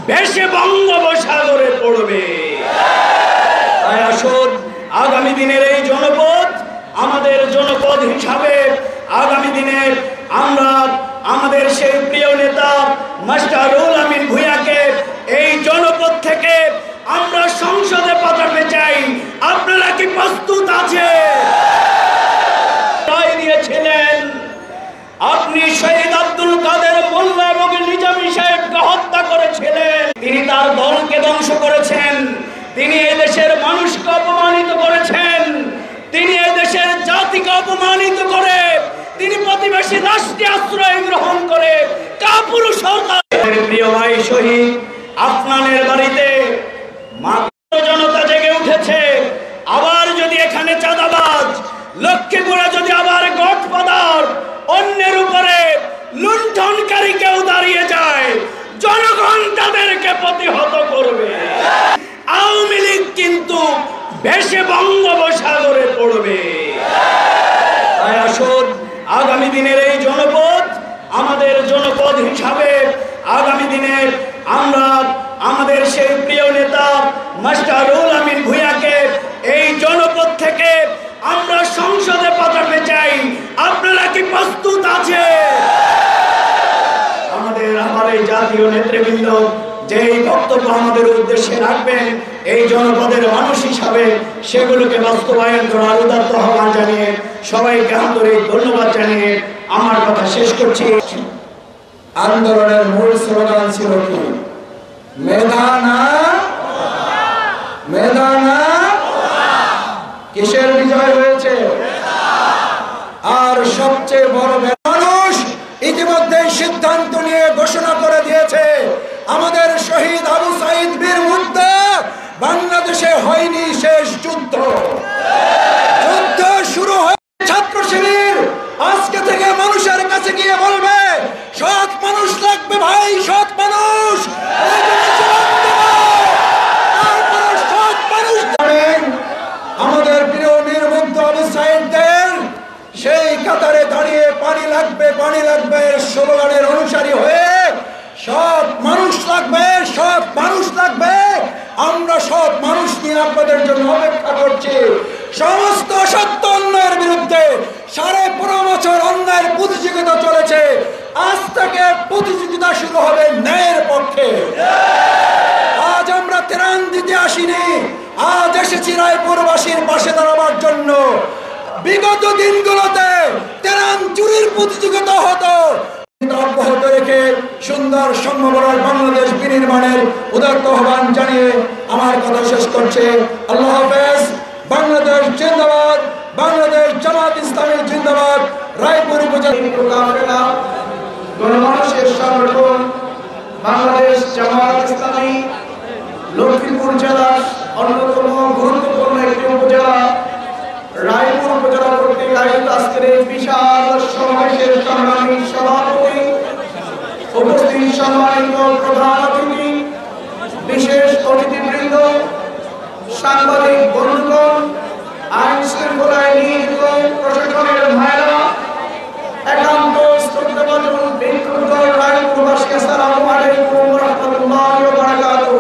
ভেসে বঙ্গোপসাগরে পড়বে। তাই আসুন আগামী দিনের এই জনপদ আমাদের জনপদ হিসাবে আগামী দিনে আমরা আমাদের সেই প্রিয় নেতা মাস্টার রুহুল আমিন ভূঁইয়াকে এই জনপদ থেকে আমরা সংসদে পাঠাতে চাই। আপনারা কি প্রস্তুত আছে? রায় দিয়েছিলেন আপনি শহীদ আব্দুল কাদের মোল্লা এবং নিজামী সাহেবকে হত্যা করেছিলেন। তিনি তার দলকে ধ্বংস করেছেন, তিনি এই দেশের মানুষকে অপমানিত করেছেন, তিনি এই দেশের জাতিকে অপমানিত করে তিনি প্রতিবেশী রাষ্ট্রে আশ্রয় গ্রহণ করে কাপুরুষ সরকারের প্রিয় ভাই শহীদ আফনানের বাড়িতে জনতা জেগে উঠেছে। আবার যদি এখানে চাঁদাবাজ লক্ষ্মীপুরে যদি আবার গডফাদার অন্যের উপরে লুণ্ঠনকারী কেউ দাঁড়িয়ে যায়, জনগণ তাদেরকে প্রতিহত করবে। আওয়ামী লীগ কিন্তু ভেসে বঙ্গোপসাগরে পড়বে। তাই আসুন আগামী দিনের এই জনপদ আমাদের জনপদ হিসাবে আগামী দিনে আমরা আমাদের সেই প্রিয় নেতা মাস্টার রুহুল আমিন ভূঁইয়াকে এই জনপদ থেকে আমরা সংসদে পাঠাতে চাই। আপনারা কি প্রস্তুত আছে? আমার এই জাতীয় নেতৃবৃন্দ যেই বক্তব্য আমাদের উদ্দেশ্যে রাখবেন এই জনপদের মানুষ হিসাবে সেগুলোকে বাস্তবায়ন করার উদাত্ত আহ্বান জানিয়ে সবাইকে আন্তরিক ধন্যবাদ জানিয়ে আমার কথা শেষ করছি। আন্দোলনের মূল স্লোগান ছিল কি? মেধানা মেধানা। কিসের বিজয় হয়েছে? আর সবচেয়ে বড় মানুষ ইতিমধ্যে সিদ্ধান্ত নিয়ে ঘোষণা করে দিয়েছে আমাদের শহীদ আবু সাইদ বীর মুগ্ধা বাংলাদেশে হয়নি শেষ যুদ্ধ। যুদ্ধ শুরু হয়ে ছাত্র শিবির আজকে থেকে মানুষের কাছে গিয়ে বলবে সৎ মানুষ লাগবে ভাই, সৎ মানুষ। আমাদের প্রিয় নির্মুগ্ধ আবু সাইদদের সেই কাতারে দাঁড়িয়ে পানি লাগবে পানি লাগবে স্লোগানের অনুসারী হয়ে সব মানুষ লাগবে সব মানুষ লাগবে। আমরা সব মানুষ নিয়ে আপনাদের জন্য অপেক্ষা করছি। সমস্ত সত্য অন্যায়ের বিরুদ্ধে 15.5 বছর অন্যায়ের প্রতিযোগিতা চলেছে। আজ থেকে প্রতিযোগিতা শুরু হবে ন্যায়ের পক্ষে। আজ আমরা ত্রাণ দিতে আসিনি, আজ এসেছি রায়পুরবাসীর পাশে দাঁড়াবার জন্য। বিগত দিনগুলোতে ত্রাণ চুরির প্রতিযোগিতা হতো, অব্যাহত রেখে সুন্দর সম্ভাবনার বাংলাদেশ বিনির্মাণের উদাত্ত আহ্বান জানিয়ে আমার কথা শেষ করছে। আল্লাহ হাফেজ। বাংলাদেশ জিন্দাবাদ, বাংলাদেশ জামাত ইসলামী জিন্দাবাদ। রায়পুর উপজেলা গণমানুষের সংগঠন বাংলাদেশ জামাত ইসলামী লক্ষ্মীপুর জেলার অন্যতম গুরুত্বপূর্ণ একটি উপজেলা রায়পুর উপজেলা কর্তৃক আয়োজিত আজকের এই বিশাল সমাবেশের সংগ্রামী সভাপতি, উপস্থিত সম্মানিত প্রধান অতিথি, বিশেষ অতিথিবৃন্দ, সাংবাদিক বন্ধুগণ, আইন শৃঙ্খলায় নিয়োজিত প্রশাসনের ভাইরা, একান্ত শ্রদ্ধাভাজন বিক্ষুব্ধ রায়পুরবাসী, আসসালামু আলাইকুম ওয়া রাহমাতুল্লাহি ওয়া বারাকাতুহু।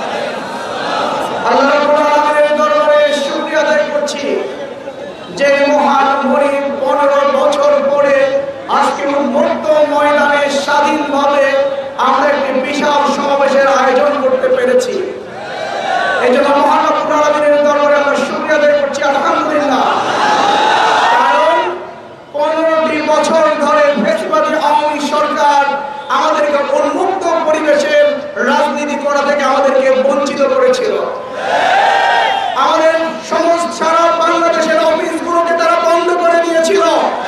আল্লাহ রাব্বুল আলামিনের দরবারে শুকরিয়া আদায় করছি যে মহান গরিব 15 বছর পরে আজকে উন্মুক্ত ময়দানে স্বাধীনভাবে আমরা একটি বিশাল সমাবেশের আয়োজন করতে পেরেছি। এই জন্য মহান রব্বুল আলামিনের দরবারে আমরা শুকরিয়া আদায় করছি, আলহামদুলিল্লাহ। কারণ 15টি বছর ধরে ফ্যাসিবাদী আওয়ামী সরকার আমাদেরকে উন্মুক্ত পরিবেশে রাজনীতি করা থেকে আমাদেরকে বঞ্চিত করেছিল। আমাদের সমস্ত সারা বাংলাদেশের অফিসগুলোকে তারা বন্ধ করে দিয়েছিল।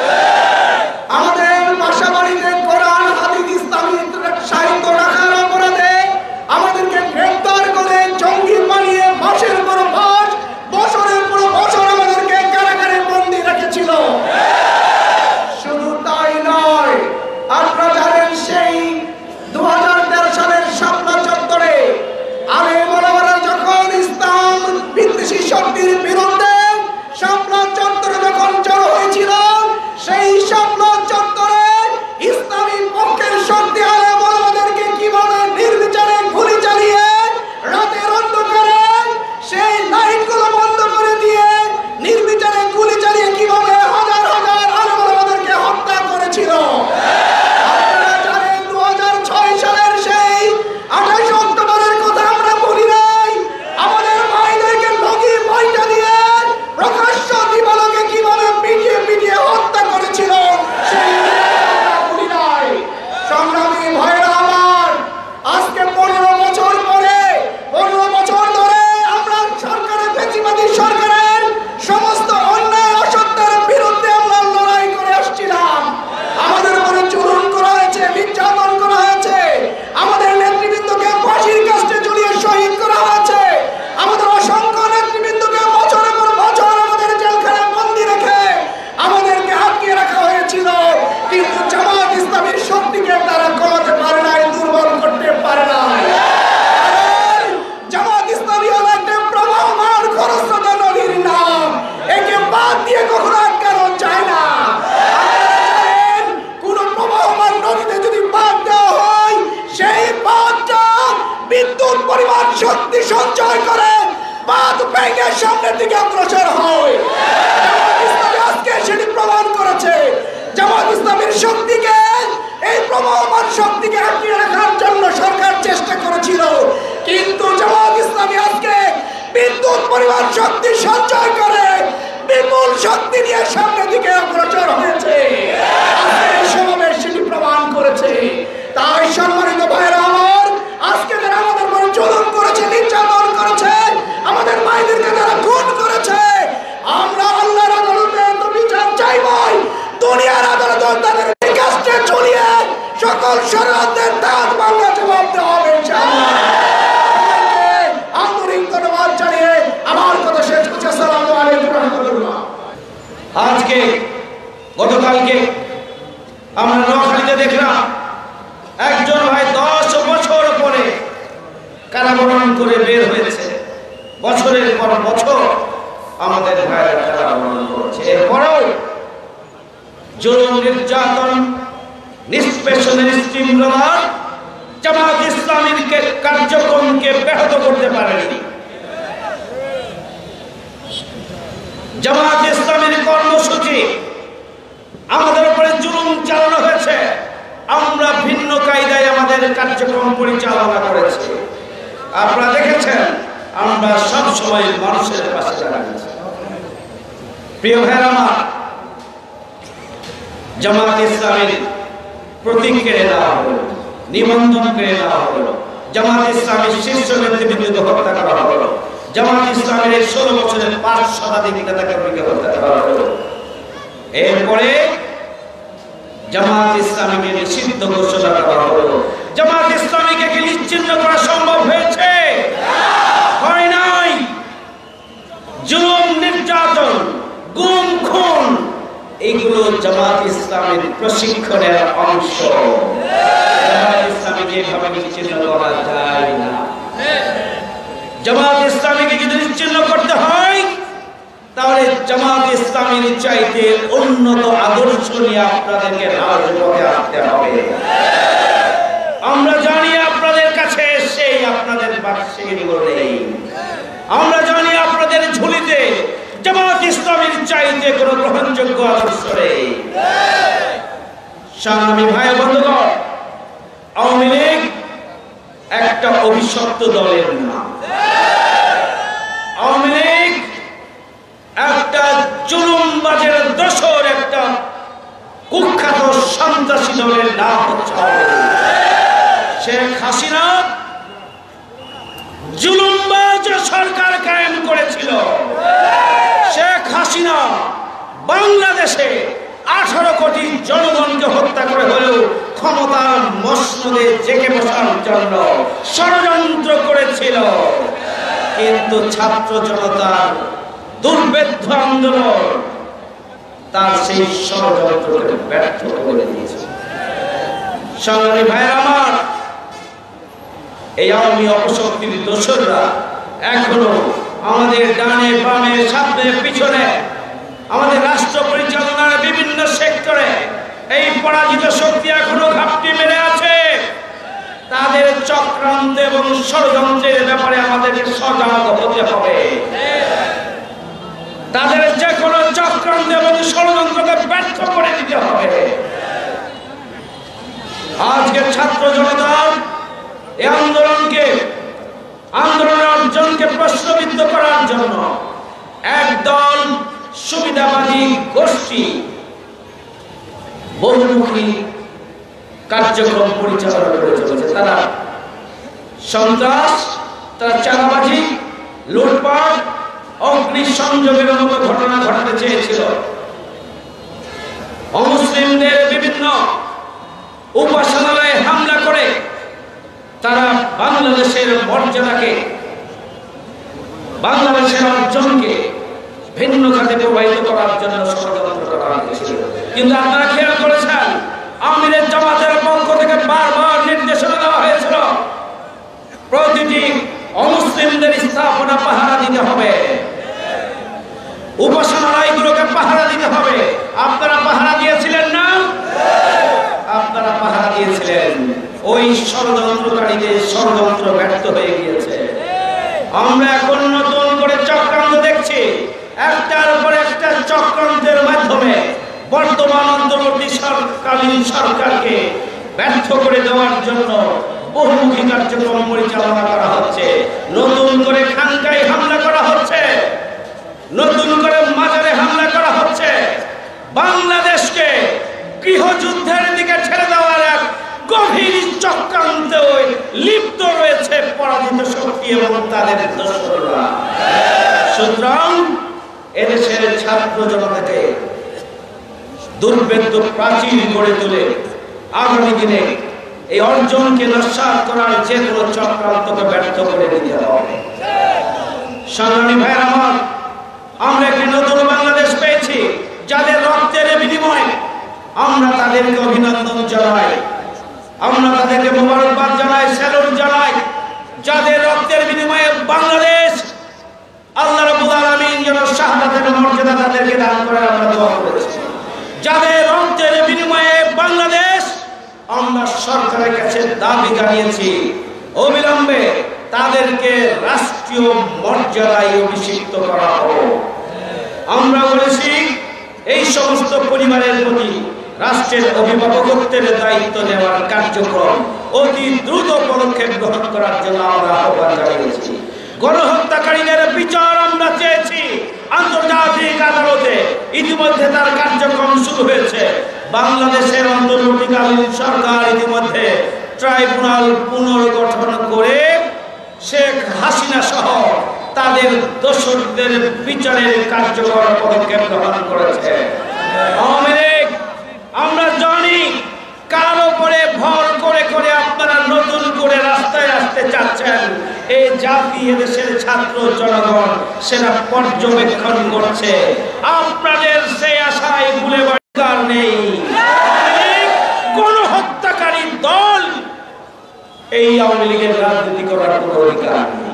আমাদের বাসা বাড়িতে কোরআন হাদিস ইসলামী সাহিত্য রাখার অপরাধে আমাদেরকে গ্রেফতার করে জঙ্গি বানিয়ে মাসের পর মাস, বছরের পর বছর আমাদেরকে কারাগারে বন্দী রেখেছিল। শুধু তাই নয়, আপনারা জানেন সেই 2013 সালের শাপলা চত্বরে আলেম ওলামারা যখন ইসলাম বিদ্বেষী শক্তির বিরুদ্ধে শক্তি সঞ্চয় করে বাদ ভেঙে সামনের দিকে অগ্রসর হয়। জামাত ইসলামী আজকে সেটি প্রমাণ করেছে। জামাত ইসলামীর শক্তিকে, এই প্রবহমান শক্তিকে আটকে রাখার জন্য সরকার চেষ্টা করেছিল, কিন্তু জামাত ইসলামী আজকে বিদ্যুৎ পরিমাণ শক্তি সঞ্চয় করে বিপুল শক্তি নিয়ে সামনের দিকে অগ্রসর হয়েছে। আজকের সমাবেশ সেটি প্রমাণ করেছে। তাই সম্মানিত ভাইরা আমার, আজকে যারা আমাদের উপর জুলুম করেছে, নির্যাতন করেছে, আমাদের মায়েদেরকে যারা খুন করেছে, আমরা আল্লাহর আদালতে তো বিচার চাইবই, দুনিয়ার আদালতে তাদের কাছে ঝুলিয়ে সকল শরীয়তের দাঁত ভাঙা জবাব দেওয়া হবে ইনশাআল্লাহ। আন্তরিক ধন্যবাদ জানিয়ে আমার কথা শেষ করছি। আসসালামু আলাইকুম ওয়া রাহমাতুল্লাহ। আজকে গতকালকে আমরা নোয়াখালীতে দেখলাম একজন ভাই 10 বছর পরে কারাবরণ করে বের হয়েছে। বছরের পর বছর আমাদের ভাইরা কারাবরণ করছে। এরপরেও জুলুম, নির্যাতন, নিষ্পেষণের স্টিমরোলার জামাত ইসলামীর কার্যক্রমকে ব্যাহত করতে পারেনি। জামাত ইসলামীর কর্মসূচি আমাদের উপরে জুলুম চালানো হয়েছে, আমরা ভিন্ন কায়দায় আমাদের কার্যক্রম পরিচালনা করেছি। আপনারা দেখেছেন আমরা সব সময় মানুষের পাশে দাঁড়িয়েছি। প্রিয় ভাইরা আমার, জামাত ইসলামীর প্রতীক কেড়ে নেওয়া হলো, নিবন্ধন কেড়ে নেওয়া হলো, জামাত ইসলামীর শীর্ষ নেতৃবৃন্দ হত্যা করা হলো, জামাত ইসলামের 16 বছরের 5 শতাধিক নেতাকর্মীকে হত্যা করা হলো। এরপরে জামাত ইসলামীকে নিষিদ্ধ ঘোষণা করা হলো। জামাত ইসলামীকে কি নিশ্চিহ্ন করা সম্ভব হয়েছে? হয় নাই। জুলুম, নির্যাতন, গুম, খুন এগুলো জামাত ইসলামের প্রশিক্ষণের অংশ। জামাত ইসলামীকে এভাবে নিশ্চিহ্ন করা যায় না। জামাত ইসলামীকে যদি নিশ্চিহ্ন করতে হয়, তাহলে জামাত ইসলামীর চাইতে উন্নত আদর্শ নিয়ে আপনাদেরকে রাজপথে আসতে হবে। আমরা জানি আপনাদের কাছে সেই আপনাদের বাক্সে নেই। আমরা জানি আপনাদের ঝুলিতে জামাত ইসলামীর চাইতে কোনো গ্রহণযোগ্য আদর্শ নেই। সংগ্রামী ভাই বন্ধুগণ, আওয়ামী লীগ একটা অভিশপ্ত দলের নাম। আওয়ামী লীগ একটা জুলুমবাজের দোসর, একটা কুখ্যাত সন্ত্রাসী দলের নাম হচ্ছে শেখ হাসিনা। জুলুমবাজ সরকার কায়েম করেছিল। শেখ হাসিনা বাংলাদেশে 18 কোটি জনগণকে হত্যা করে হলেও ক্ষমতার মসনদে জেগে বসার জন্য ষড়যন্ত্র করেছিল, কিন্তু ছাত্র জনতার দুর্বেদ্য আন্দোলন তার সেই ষড়যন্ত্রকে ব্যর্থ করে দিয়েছে। সংগ্রামী ভাইয়েরা আমার, এই আওয়ামী অপশক্তির দোসররা এখনো আমাদের ডানে বামে সামনে পিছনে আমাদের রাষ্ট্র পরিচালনার বিভিন্ন সেক্টরে এই পরাজিত শক্তি এখনো ঘাপটি মেরে আছে। তাদের চক্রান্ত এবং ষড়যন্ত্রের ব্যাপারে আমাদেরকে সজাগ হতে হবে। তাদের যে কোনো চক্রান্ত এবং ষড়যন্ত্রকে ব্যর্থ করে দিতে হবে। আজকে ছাত্র জনতার এই আন্দোলনের অর্জনকে প্রশ্নবিদ্ধ করার জন্য একদল সুবিধাবাদী গোষ্ঠী বহুমুখী কার্যক্রম পরিচালনা করে চলেছে। তারা সন্ত্রাস, তারা চাঁদাবাজি, লুটপাট, অগ্নিসংযোগের মতো ঘটনা ঘটাতে চেয়েছিল। অমুসলিমদের বিভিন্ন উপাসনালয়ে হামলা করে তারা বাংলাদেশের মর্যাদাকে, বাংলাদেশের অর্জনকে ভিন্ন খাতে প্রবাহিত করার জন্য ষড়যন্ত্র করা হয়েছিল। কিন্তু আপনারা খেয়াল করেছেন, আমিরের জামাতের পক্ষ থেকে বারবার নির্দেশনা দেওয়া হয়েছিল প্রতিটি অমুসলিমদের স্থাপনা পাহারা দিতে হবে, উপাসনালয়গুলোকে পাহারা দিতে হবে। আপনারা পাহারা দিয়েছিলেন না? আপনারা পাহারা দিয়েছিলেন। ওই ষড়যন্ত্রকারীদের ষড়যন্ত্র ব্যর্থ হয়ে গিয়েছে। আমরা এখন নতুন করে চক্রান্ত দেখছি। একটার পর একটা চক্রান্তের মাধ্যমে বর্তমান অন্তর্বর্তীকালীন সরকারকে ব্যর্থ করে দেওয়ার জন্য বহুমুখী কার্যক্রম পরিচালনা করা হচ্ছে। নতুন করে খানকায় হামলা করা হচ্ছে, নতুন করে মাজারে হামলা করা হচ্ছে। বাংলাদেশকে গৃহযুদ্ধের দিকে ছেড়ে দেওয়ার এক গভীর চক্রান্তে লিপ্ত রয়েছে পরাজিত শক্তি এবং তাদের দোসররা। সুতরাং এদেশের ছাত্র জনতাকে দুর্ভেদ্য প্রাচীর গড়ে তুলে আগামী দিনে এই অর্জনকে নস্যাৎ করার যে কোনো চক্রান্তকে ব্যর্থ করে দিতে হবে। সংগ্রামী ভাইয়ের আমার, আমরা একটি নতুন বাংলাদেশ পেয়েছি। যাদের রক্তের বিনিময়ে আমরা তাদেরকে অভিনন্দন জানাই, আমরা তাদেরকে মোবারকবাদ জানাই, স্যালুট জানাই। যাদের রক্তের বিনিময়ে বাংলাদেশ আল্লাহ রাব্বুল আলামিন যেন শাহাদাতের মর্যাদা তাদেরকে দান করে আমরা দোয়া করেছি। যাদের রক্তের বিনিময়ে বাংলাদেশ আমরা সরকারের কাছে দাবি জানিয়েছি অবিলম্বে তাদেরকে রাষ্ট্রীয় মর্যাদায় অভিষিক্ত করা হোক। আমরা বলেছি এই সমস্ত পরিবারের প্রতি রাষ্ট্রের অভিভাবকত্বের দায়িত্ব নেওয়ার কার্যক্রম অতি দ্রুত পদক্ষেপ গ্রহণ করার জন্য আমরা আহ্বান জানিয়েছি। গণহত্যাকারীদের বিচার আমরা চেয়েছি আন্তর্জাতিক আদালতে, ইতিমধ্যে তার কার্যক্রম শুরু হয়েছে। বাংলাদেশের অন্তর্বর্তীকালীন সরকার ইতিমধ্যে ট্রাইব্যুনাল পুনর্গঠন করে শেখ হাসিনা সহ তাদের দোষীদের বিচারের কার্যকর পদক্ষেপ গ্রহণ করেছে। আওয়ামী লীগ, আমরা জানি কার উপরে ভর করে করে আপনারা নতুন করে রাস্তায় আসতে চাচ্ছেন। এই জাতি এদেশের ছাত্র জনগণ সেটা পর্যবেক্ষণ করছে। আপনাদের সেই আশায় ভুলে দরকার নেই। কোন হত্যাকারী দল এই আওয়ামী লীগের রাজনীতি করার কোন অধিকার নেই।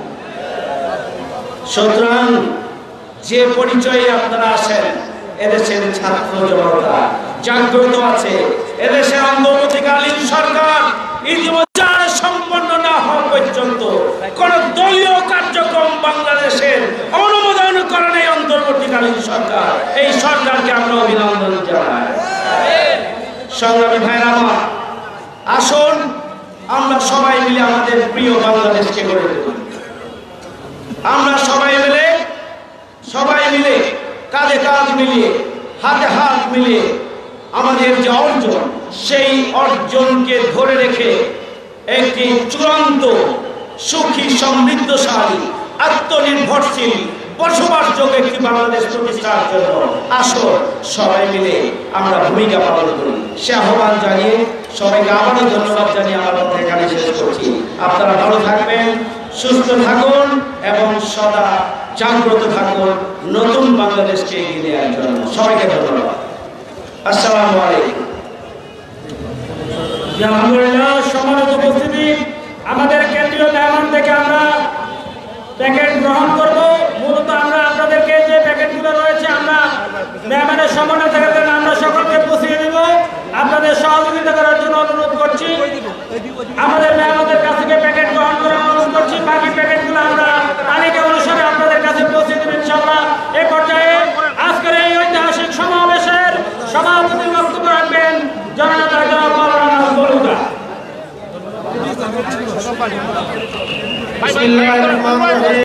সুতরাং যে পরিচয়ে আপনারা আসেন, এদেশের ছাত্র জনতা জাগ্রত আছে। এদেশের অন্তর্বর্তীকালীন সরকার ইতিমধ্যে সম্পন্ন না হওয়া পর্যন্ত কোন দলীয় কার্যক্রম বাংলাদেশের অনুমোদন করেন এই অন্তর্বর্তীকালীন সরকার। এই সরকারকে আমরা অভিনন্দন জানাই। সংগ্রামী ভাইরা আমার, আসুন আমরা সবাই মিলে আমাদের প্রিয় বাংলাদেশকে গড়ে তুলি। আমরা সবাই মিলে কাঁধে কাঁধ মিলিয়ে হাতে হাত মিলিয়ে আমাদের যে অর্জন, সেই অর্জনকে ধরে রেখে একটি চূড়ান্ত সুখী সমৃদ্ধশালী আত্মনির্ভরশীল বসবাসযোগ্য একটি বাংলাদেশ প্রতিষ্ঠার জন্য আসুন সবাই মিলে আমরা ভূমিকা পালন করি। সে আহ্বান জানিয়ে সবাইকে আবারও ধন্যবাদ জানিয়ে আমার কথা এখানে শেষ করছি। আপনারা ভালো থাকবেন, সুস্থ থাকুন এবং সদা জাগ্রত থাকুন নতুন বাংলাদেশকে এগিয়ে নেওয়ার জন্য। সবাইকে ধন্যবাদ। আসসালামু আলাইকুম। আলহামদুলিল্লাহ, সম্মানিত উপস্থিতি, আমাদের কেন্দ্রীয় মেহমান থেকে আমরা প্যাকেট গ্রহণ করব। মূলত আমরা আপনাদেরকে যে প্যাকেটগুলো রয়েছে আমরা মেহমানের সম্মানে থেকে আমরা সকলকে পৌঁছিয়ে দেব। আপনাদের সহযোগিতা করার জন্য অনুরোধ করছি। আমাদের মেহমানদের কাছ থেকে প্যাকেট গ্রহণ করার অনুরোধ করছি। বাকি প্যাকেটগুলো আমরা তালিকা অনুসারে আপনাদের কাছে পৌঁছে দেব ইনশাআল্লাহ। এ পর্যায়ে আজকের এই ঐতিহাসিক সমাবেশের সভাপতি বক্তব্য রাখবেন জননেতা জনাব মাওলানা বলুদা। বিসমিল্লাহির রহমানির রহিম।